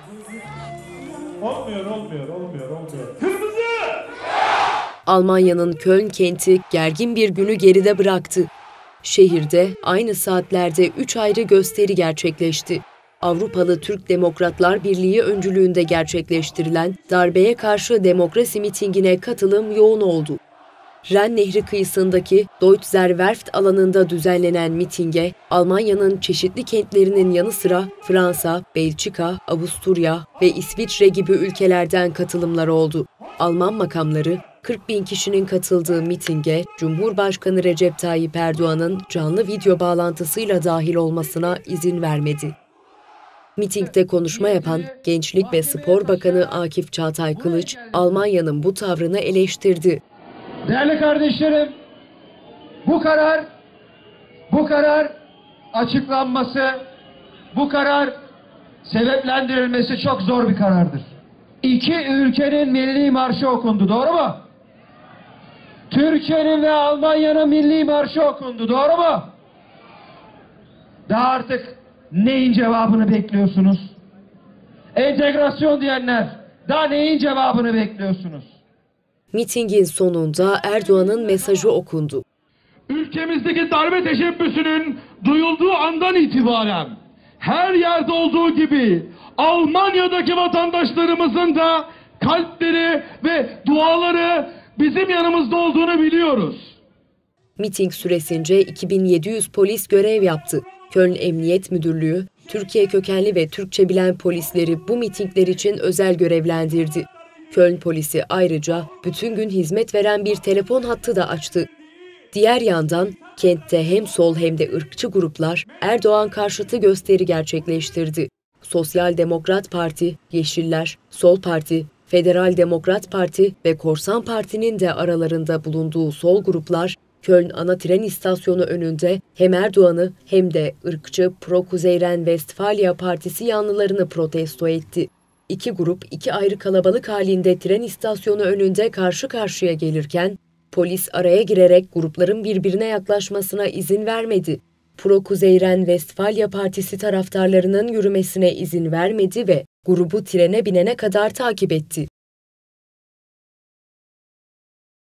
Olmuyor. Kırmızı! Almanya'nın Köln kenti gergin bir günü geride bıraktı. Şehirde aynı saatlerde 3 ayrı gösteri gerçekleşti. Avrupalı Türk Demokratlar Birliği öncülüğünde gerçekleştirilen darbeye karşı demokrasi mitingine katılım yoğun oldu. Ren Nehri kıyısındaki Deutzer Werft alanında düzenlenen mitinge Almanya'nın çeşitli kentlerinin yanı sıra Fransa, Belçika, Avusturya ve İsviçre gibi ülkelerden katılımlar oldu. Alman makamları 40 bin kişinin katıldığı mitinge Cumhurbaşkanı Recep Tayyip Erdoğan'ın canlı video bağlantısıyla dahil olmasına izin vermedi. Mitingde konuşma yapan Gençlik ve Spor Bakanı Akif Çağatay Kılıç, Almanya'nın bu tavrını eleştirdi. Değerli kardeşlerim, bu karar açıklanması, bu karar sebeplendirilmesi çok zor bir karardır. İki ülkenin milli marşı okundu, doğru mu? Türkiye'nin ve Almanya'nın milli marşı okundu, doğru mu? Daha artık neyin cevabını bekliyorsunuz? Entegrasyon diyenler, daha neyin cevabını bekliyorsunuz? Mitingin sonunda Erdoğan'ın mesajı okundu. Ülkemizdeki darbe teşebbüsünün duyulduğu andan itibaren her yerde olduğu gibi Almanya'daki vatandaşlarımızın da kalpleri ve duaları bizim yanımızda olduğunu biliyoruz. Miting süresince 2700 polis görev yaptı. Köln Emniyet Müdürlüğü, Türkiye kökenli ve Türkçe bilen polisleri bu mitingler için özel görevlendirdi. Köln polisi ayrıca bütün gün hizmet veren bir telefon hattı da açtı. Diğer yandan kentte hem sol hem de ırkçı gruplar Erdoğan karşıtı gösteri gerçekleştirdi. Sosyal Demokrat Parti, Yeşiller, Sol Parti, Federal Demokrat Parti ve Korsan Parti'nin de aralarında bulunduğu sol gruplar Köln ana tren istasyonu önünde hem Erdoğan'ı hem de ırkçı Pro-Kuzeyren-Westfalia Partisi yanlılarını protesto etti. İki grup iki ayrı kalabalık halinde tren istasyonu önünde karşı karşıya gelirken polis araya girerek grupların birbirine yaklaşmasına izin vermedi. Pro-Kuzeyren-Westfalia Partisi taraftarlarının yürümesine izin vermedi ve grubu trene binene kadar takip etti.